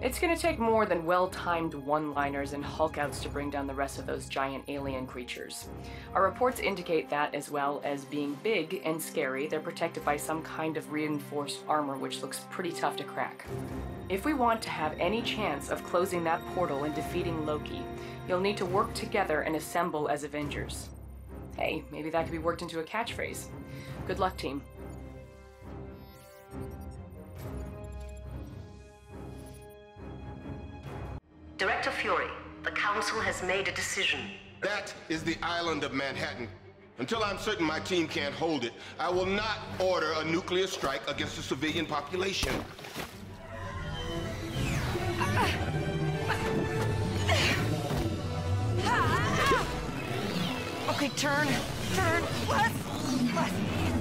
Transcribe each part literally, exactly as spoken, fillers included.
It's gonna take more than well-timed one-liners and Hulk-outs to bring down the rest of those giant alien creatures. Our reports indicate that, as well as being big and scary, they're protected by some kind of reinforced armor which looks pretty tough to crack. If we want to have any chance of closing that portal and defeating Loki, you'll need to work together and assemble as Avengers. Hey, maybe that could be worked into a catchphrase. Good luck, team. Director Fury, the Council has made a decision. That is the island of Manhattan. Until I'm certain my team can't hold it, I will not order a nuclear strike against the civilian population. Okay, turn, turn, left, left.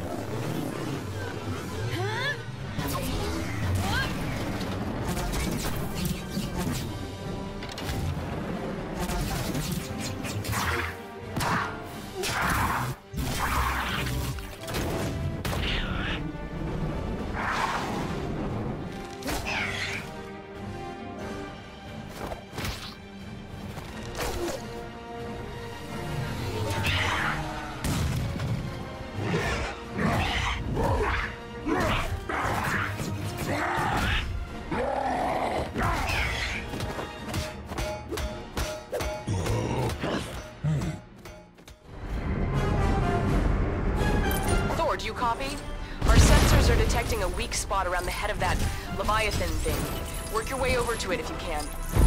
Do you copy? Our sensors are detecting a weak spot around the head of that Leviathan thing. Work your way over to it if you can.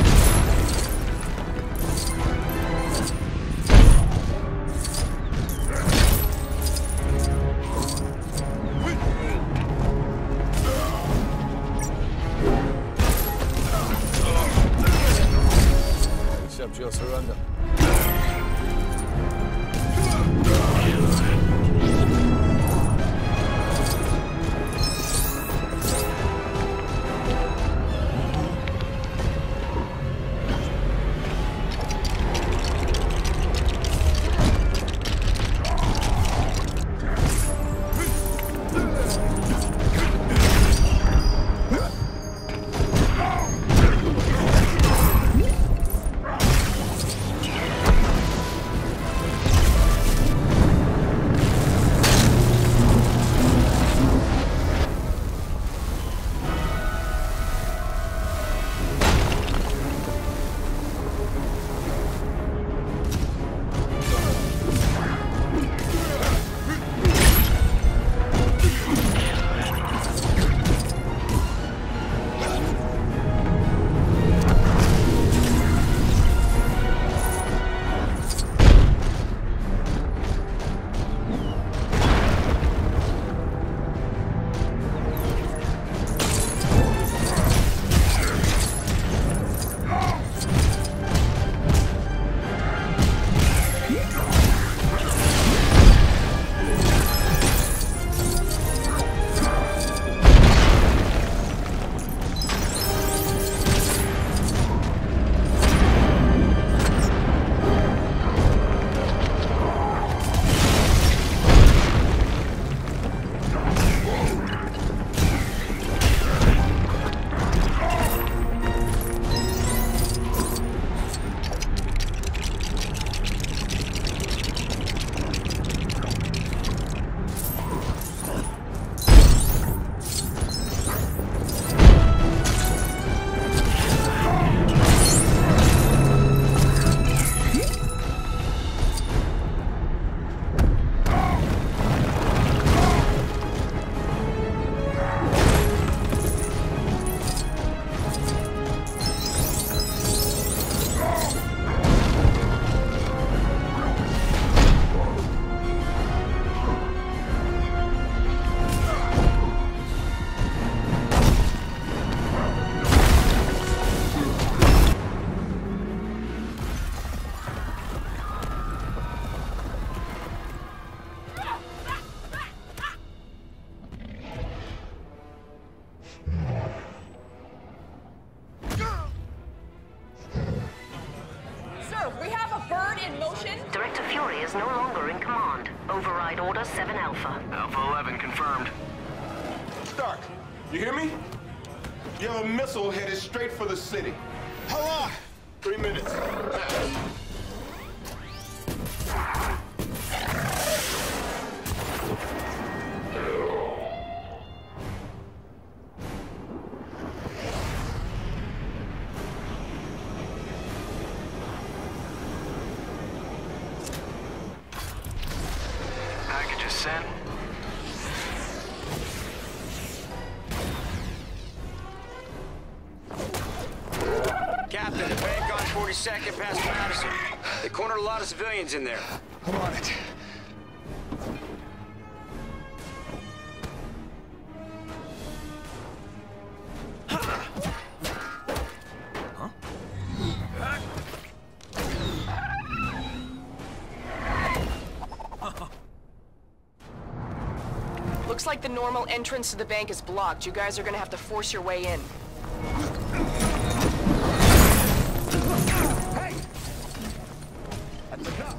Accept your surrender. Director Fury is no longer in command. Override Order seven Alpha. Alpha eleven confirmed. Stark, you hear me? You have a missile headed straight for the city. How long? Three minutes. Package is sent. Captain, the bank on forty-second past Madison. They cornered a lot of civilians in there. I'm on it. Looks like the normal entrance to the bank is blocked. You guys are gonna have to force your way in. Hey! At the top.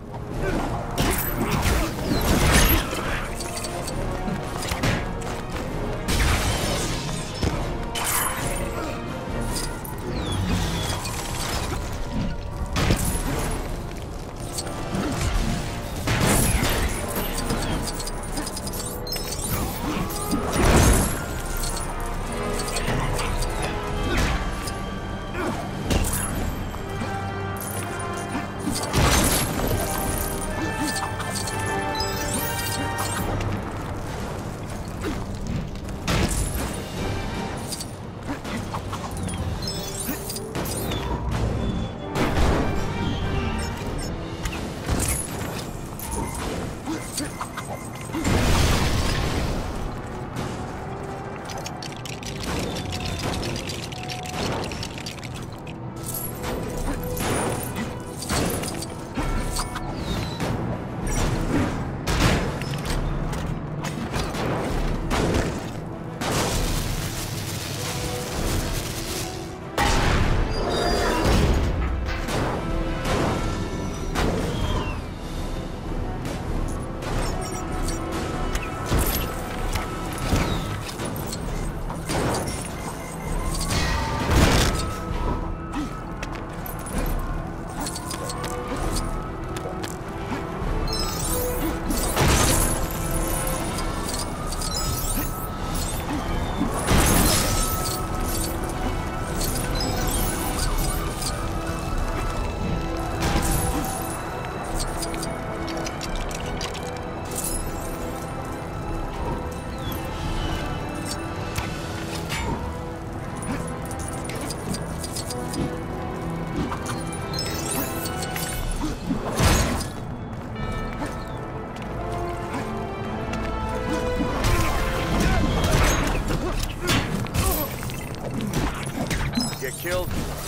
Get killed.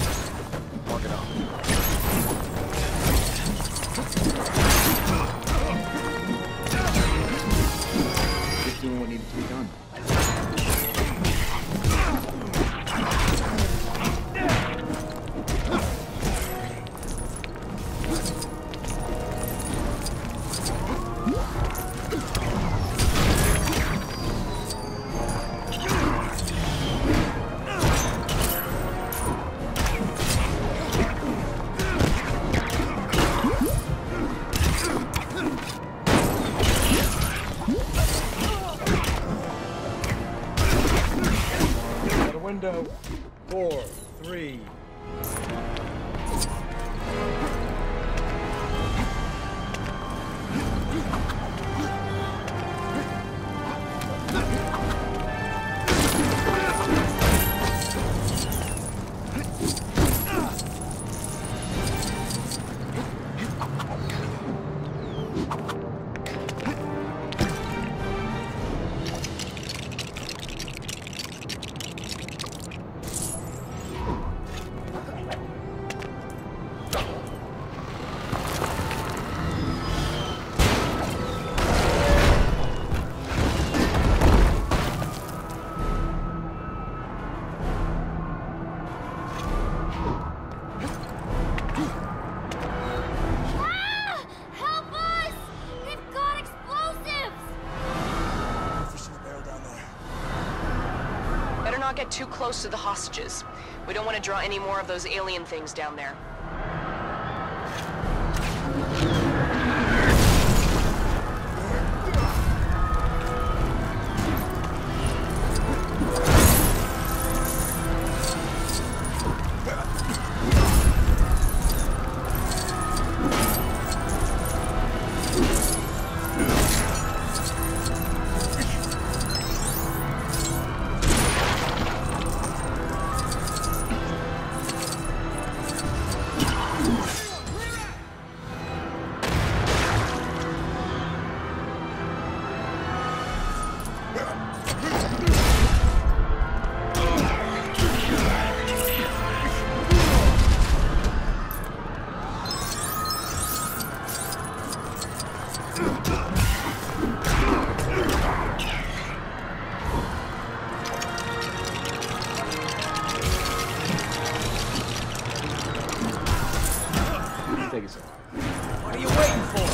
Walk it off. Just doing what needed to be done. Window. Four, three. not get too close to the hostages. We don't want to draw any more of those alien things down there. What are you waiting for?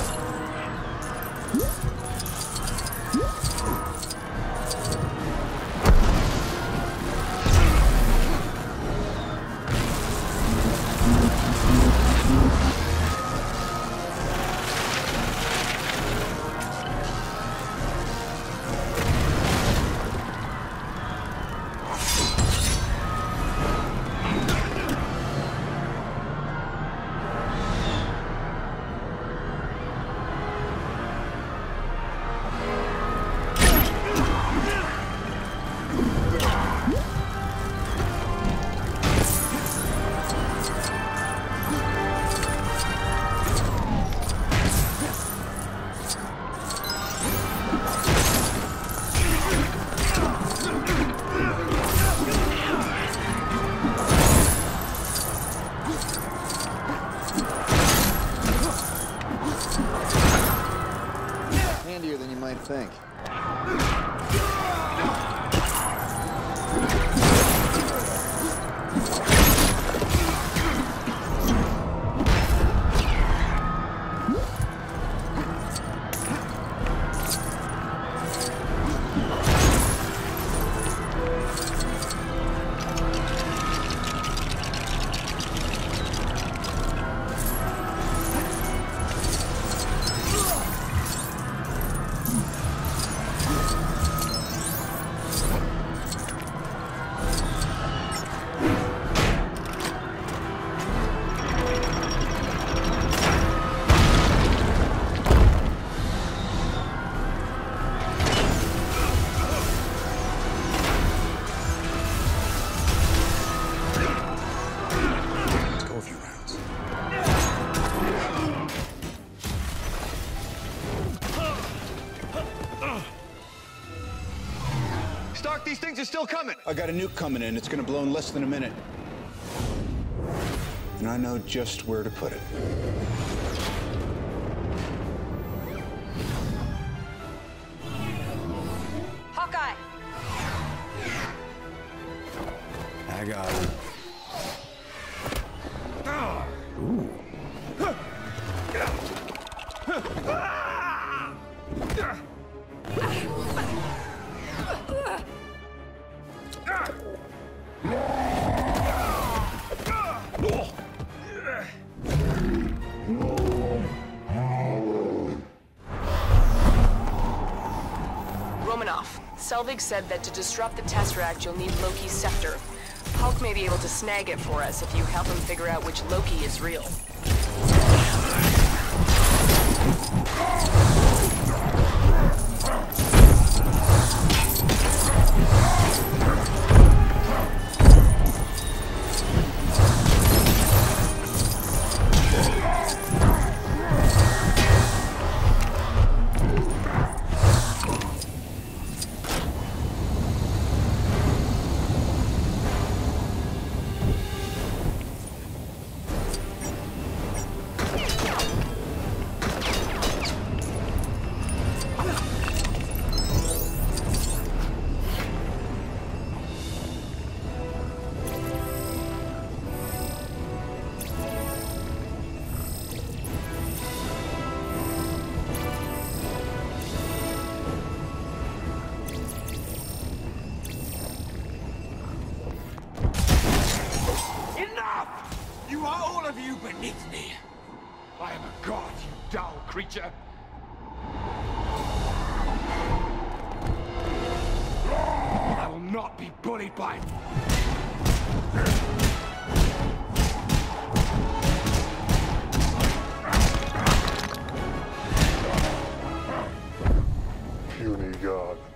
Handier than you might think. Stark, these things are still coming. I got a nuke coming in. It's gonna blow in less than a minute. And I know just where to put it. Hawkeye! I got it. Ooh. Romanoff, Selvig said that to disrupt the Tesseract, you'll need Loki's scepter. Hulk may be able to snag it for us if you help him figure out which Loki is real. It's me. I am a god, you dull creature. I will not be bullied by... Puny god.